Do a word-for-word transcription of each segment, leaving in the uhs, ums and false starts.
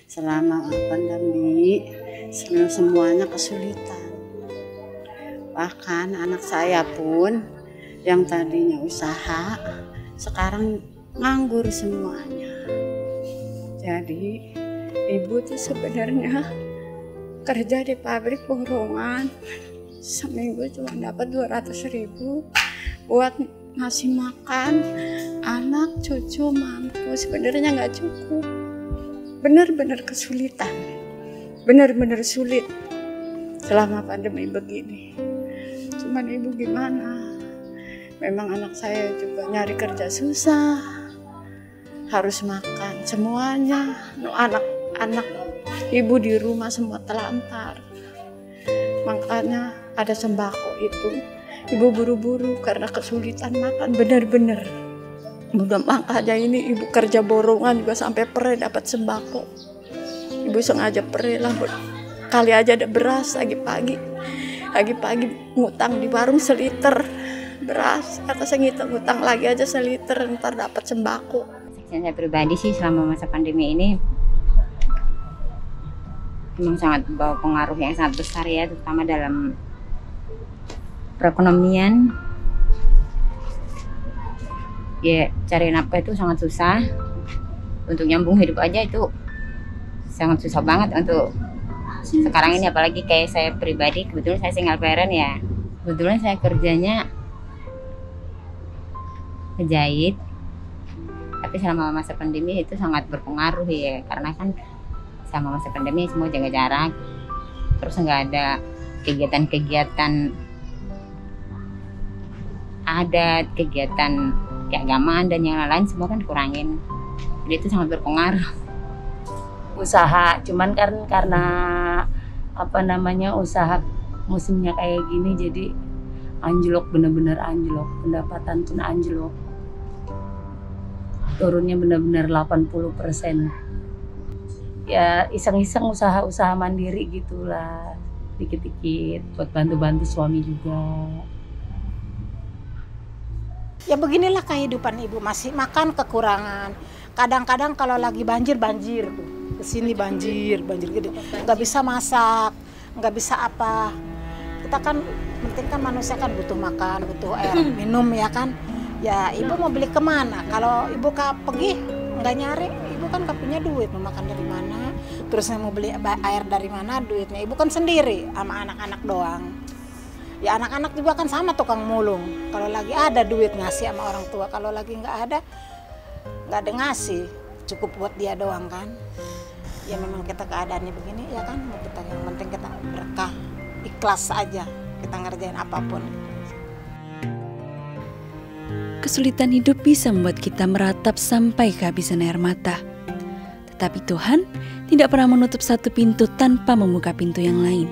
selama pandemi semuanya kesulitan. Bahkan anak saya pun yang tadinya usaha sekarang nganggur semuanya. Jadi ibu tuh sebenarnya kerja di pabrik borongan, seminggu cuma dapat dua ratus ribu buat ngasih makan anak cucu mampu. Sebenarnya nggak cukup, benar-benar kesulitan, benar-benar sulit selama pandemi begini. Cuman ibu gimana, memang anak saya juga nyari kerja susah, harus makan semuanya. Anak-anak ibu di rumah semua telantar, makanya ada sembako itu ibu buru-buru karena kesulitan makan benar-benar. Udah makanya ini ibu kerja borongan juga sampai pere dapat sembako. Ibu sengaja pere lah, kali aja ada beras pagi-pagi, pagi-pagi ngutang di warung seliter beras, kata saya ngutang lagi aja seliter, ntar dapat sembako. Saya pribadi sih selama masa pandemi ini memang sangat bawa pengaruh yang sangat besar ya, terutama dalam perekonomian. Ya, cari nafkah itu sangat susah. Untuk nyambung hidup aja itu sangat susah banget untuk sekarang ini, apalagi kayak saya pribadi, kebetulan saya single parent ya. Kebetulan saya kerjanya ngejahit, tapi selama masa pandemi itu sangat berpengaruh ya, karena kan sama masa pandemi semua jaga jarak, terus nggak ada kegiatan-kegiatan adat, kegiatan keagamaan dan yang lain-lain, semua kan kurangin. Jadi itu sangat berpengaruh. Usaha, cuman kan karena apa namanya usaha musimnya kayak gini, jadi anjlok, bener-bener anjlok, pendapatan pun anjlok, turunnya bener-bener delapan puluh persen. Ya iseng-iseng usaha-usaha mandiri gitulah, dikit-dikit buat bantu-bantu suami juga. Ya beginilah kehidupan ibu, masih makan kekurangan. Kadang-kadang kalau lagi banjir, banjir tuh. Kesini banjir, banjir gede. Nggak bisa masak, nggak bisa apa. Kita kan, penting kan manusia kan butuh makan, butuh air, minum ya kan. Ya ibu mau beli kemana? Kalau ibu pergi nggak nyari, ibu kan nggak punya duit, mau makan dari mana? Terus mau beli air dari mana? Duitnya ibu kan sendiri sama anak-anak doang. Ya anak-anak juga kan sama tukang mulung. Kalau lagi ada duit ngasih sama orang tua, kalau lagi nggak ada, nggak ada ngasih, cukup buat dia doang kan. Ya memang kita keadaannya begini ya kan, kita yang penting kita berkah, ikhlas aja kita ngerjain apapun. Kesulitan hidup bisa membuat kita meratap sampai kehabisan air mata. Tetapi Tuhan tidak pernah menutup satu pintu tanpa membuka pintu yang lain.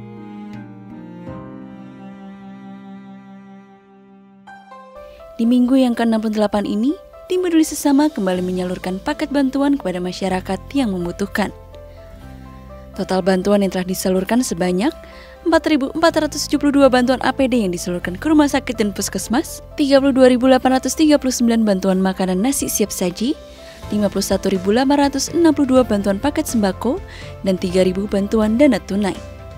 Di minggu yang ke enam puluh delapan ini, Tim Peduli Sesama kembali menyalurkan paket bantuan kepada masyarakat yang membutuhkan. Total bantuan yang telah disalurkan sebanyak empat ribu empat ratus tujuh puluh dua bantuan A P D yang disalurkan ke rumah sakit dan puskesmas, tiga puluh dua ribu delapan ratus tiga puluh sembilan bantuan makanan nasi siap saji, lima puluh satu ribu delapan ratus enam puluh dua bantuan paket sembako, dan tiga ribu bantuan dana tunai.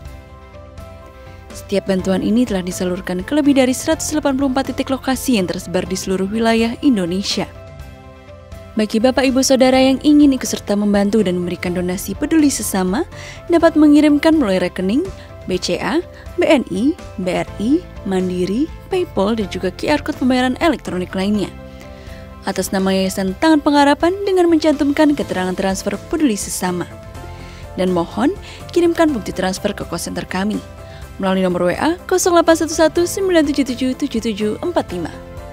Setiap bantuan ini telah disalurkan ke lebih dari seratus delapan puluh empat titik lokasi yang tersebar di seluruh wilayah Indonesia. Bagi Bapak Ibu Saudara yang ingin ikut serta membantu dan memberikan donasi peduli sesama, dapat mengirimkan melalui rekening B C A, B N I, B R I, Mandiri, PayPal, dan juga Q R Code pembayaran elektronik lainnya atas nama Yayasan Tangan Pengharapan dengan mencantumkan keterangan transfer peduli sesama. Dan mohon kirimkan bukti transfer ke call center kami melalui nomor W A nol delapan satu satu sembilan tujuh tujuh tujuh tujuh empat lima.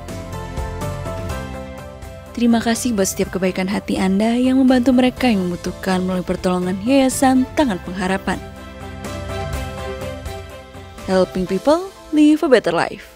Terima kasih buat setiap kebaikan hati Anda yang membantu mereka yang membutuhkan melalui pertolongan Yayasan Tangan Pengharapan. Helping people live a better life.